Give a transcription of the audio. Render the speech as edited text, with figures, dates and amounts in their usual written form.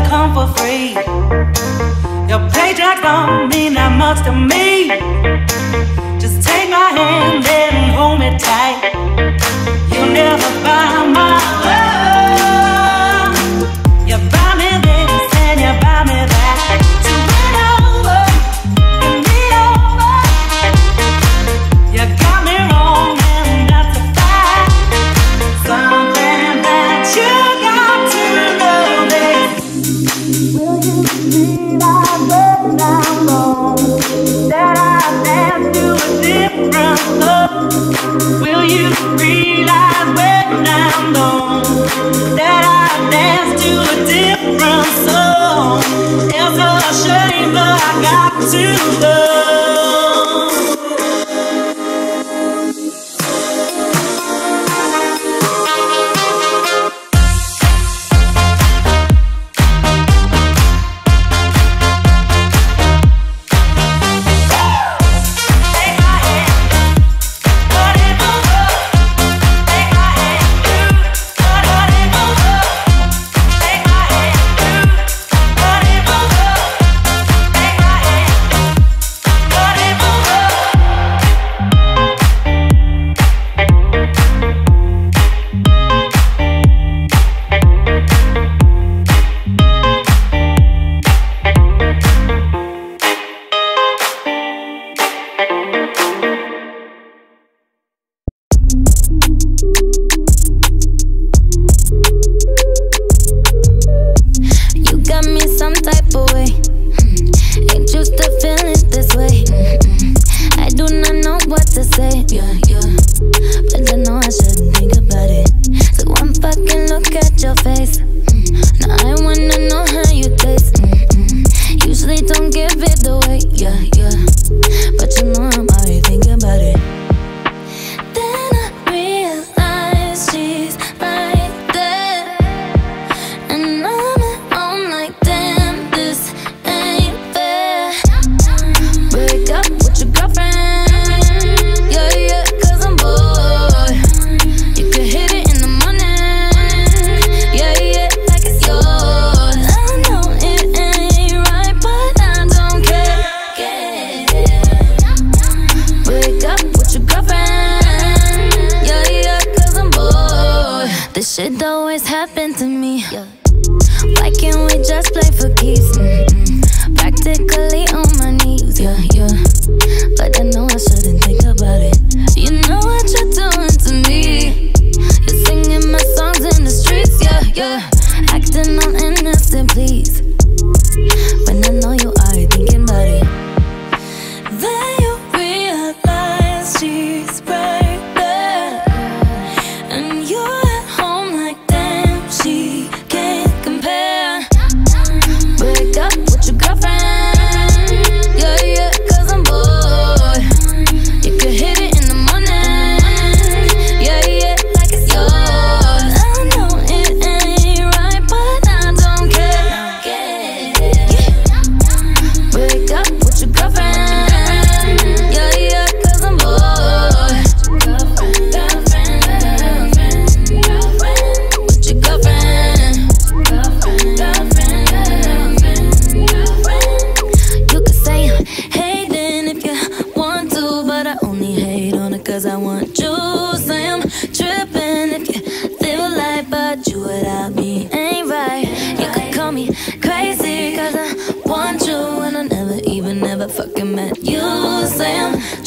come for free. Your paycheck don't mean that much to me. Just take my hand and hold me tight. You'll never buy my love. You buy me this and you buy me that. So win over, give me over. You got me wrong and that's a fact. Something that you got to know this. Will you realize when I'm wrong, that I dance to a different love? Will you realize when I'm gone, that I dance to a different song? It's a shame, but I got to love. Shit always happened to me. Why can't we just play for keeps? Practically on my knees, but I know I shouldn't think about it. You know what you're doing to me. You're singing my songs in the streets, acting all innocent, please. When I know you are thinking about it. Then you realize she's right there, and you're I want you, say I'm tripping if you live a life, but you without me ain't right. You could call me crazy, cause I want you, and I never fucking met you. Say I'm